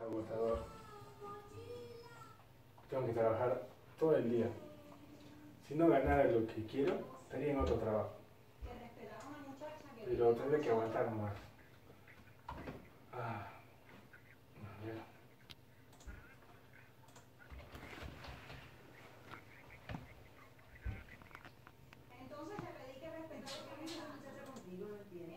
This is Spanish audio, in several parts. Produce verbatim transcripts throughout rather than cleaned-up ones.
agotador. Tengo que trabajar todo el día. Si no ganara lo que quiero, estaría en otro trabajo. Pero tendré que aguantar más. Ah, a ver. Entonces le pedí que respetara lo que me dijo la muchacha contigo, ¿no entiendes?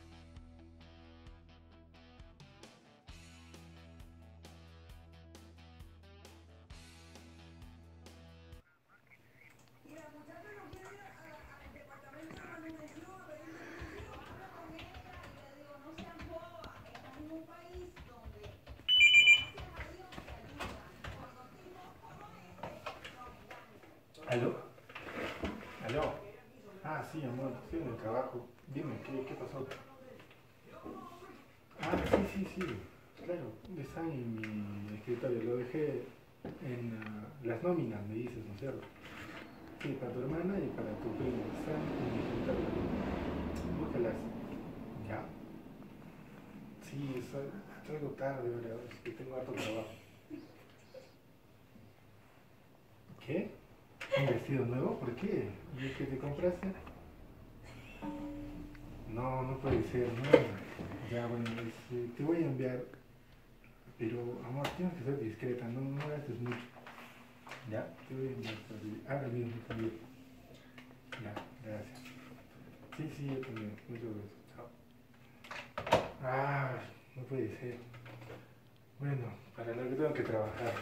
Y la muchacha no quiere ir a- a- al departamento de manutención a pedir servicio. Habla con ella y le digo, no seas boba, estás en un país donde, gracias a Dios, te ayudan. Cuando tipos como este nos engañan. ¿Aló? ¿Aló? Ah, sí, amor, estoy en el trabajo. Dime, ¿qué, qué pasó? Ah, sí, sí, sí. Claro, está en mi escritorio. Lo dejé en ah, las nóminas, me dices, ¿no es cierto? Sí, para tu hermana y para tu primo. Están en mi escritorio. Búscalas. ¿Ya? Sí, sal- salgo tarde ahora, es que tengo harto trabajo. ¿Qué? ¿Un vestido nuevo? ¿Por qué? ¿Y el que te compraste? No, no puede ser, no. Ya, bueno, este, te voy a enviar, pero amor, tienes que ser discreta, no, no gastes mucho. Ya, te voy a enviar también. Ahora mismo también. Ya, gracias. Sí, sí, yo también. Muchas gracias. Chao. Ah, no puede ser. Bueno, para lo que tengo que trabajar.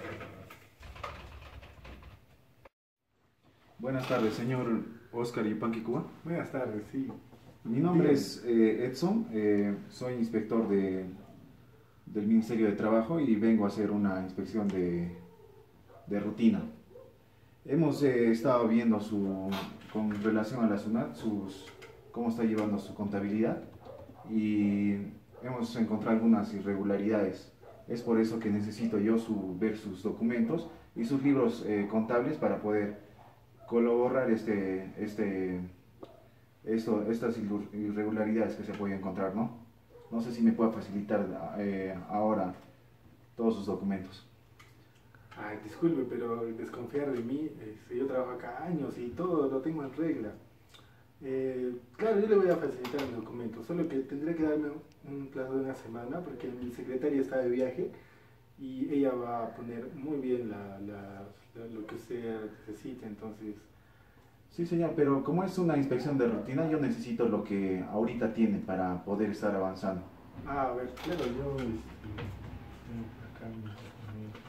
Buenas tardes, señor Oscar Yupanqui Cuba. Buenas tardes, sí. Mi nombre Dígame. es eh, Edson, eh, soy inspector de, del Ministerio de Trabajo y vengo a hacer una inspección de, de rutina. Hemos eh, estado viendo su, con relación a la SUNAT, sus, cómo está llevando su contabilidad y hemos encontrado algunas irregularidades. Es por eso que necesito yo su, ver sus documentos y sus libros eh, contables para poder colaborar este, este, esto, estas irregularidades que se pueden encontrar, ¿no? No sé si me puede facilitar eh, ahora todos sus documentos. Ay, disculpe, pero desconfiar de mí, este, yo trabajo acá años y todo lo tengo en regla. Eh, claro, yo le voy a facilitar mis documentos, solo que tendré que darme un plazo de una semana porque mi secretaria está de viaje y ella va a poner muy bien la, la- la- lo que usted necesite, entonces... Sí, señor, pero como es una inspección de rutina, yo necesito lo que ahorita tiene para poder estar avanzando. Ah, a ver, claro, yo este, tengo acá mis documentos.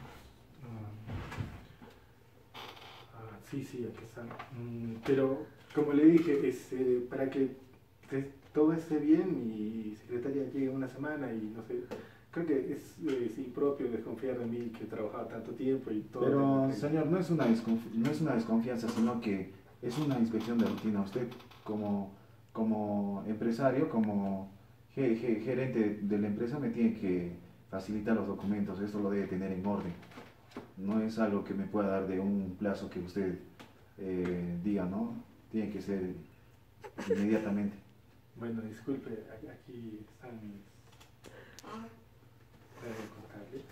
Ah, ah, sí, sí, aquí están. Mm, pero, como le dije, este, para que te- todo esté bien, mi secretaria llegue una semana y no sé, creo que es eh, es impropio desconfiar de mí que he trabajado tanto tiempo y todo. Pero, tengo que- señor, no es una, desconf- no es una desconfianza, sino que es una inspección de rutina. Usted, como, como empresario, como ge- ge- gerente de la empresa, me tiene que facilitar los documentos. Esto lo debe tener en orden. No es algo que me pueda dar de un plazo que usted eh, diga, ¿no? Tiene que ser inmediatamente. Bueno, disculpe, a- aquí están mis datos contables.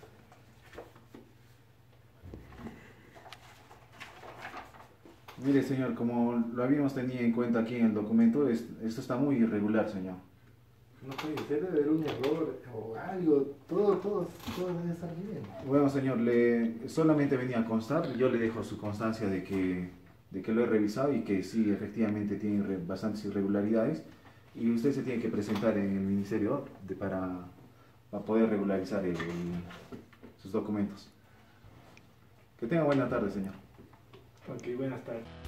Mire, señor, como lo habíamos tenido en cuenta aquí en el documento, es- esto está muy irregular, señor. No puede ser, debe haber un error o algo, todo, todo, todo debe estar bien. Bueno, señor, le, solamente venía a constar, yo le dejo su constancia de que, de que lo he revisado y que sí, efectivamente tiene irre- bastantes irregularidades y usted se tiene que presentar en el ministerio de- para, para poder regularizar el- el- sus documentos. Que tenga buena tarde, señor. Ok, buenas tardes.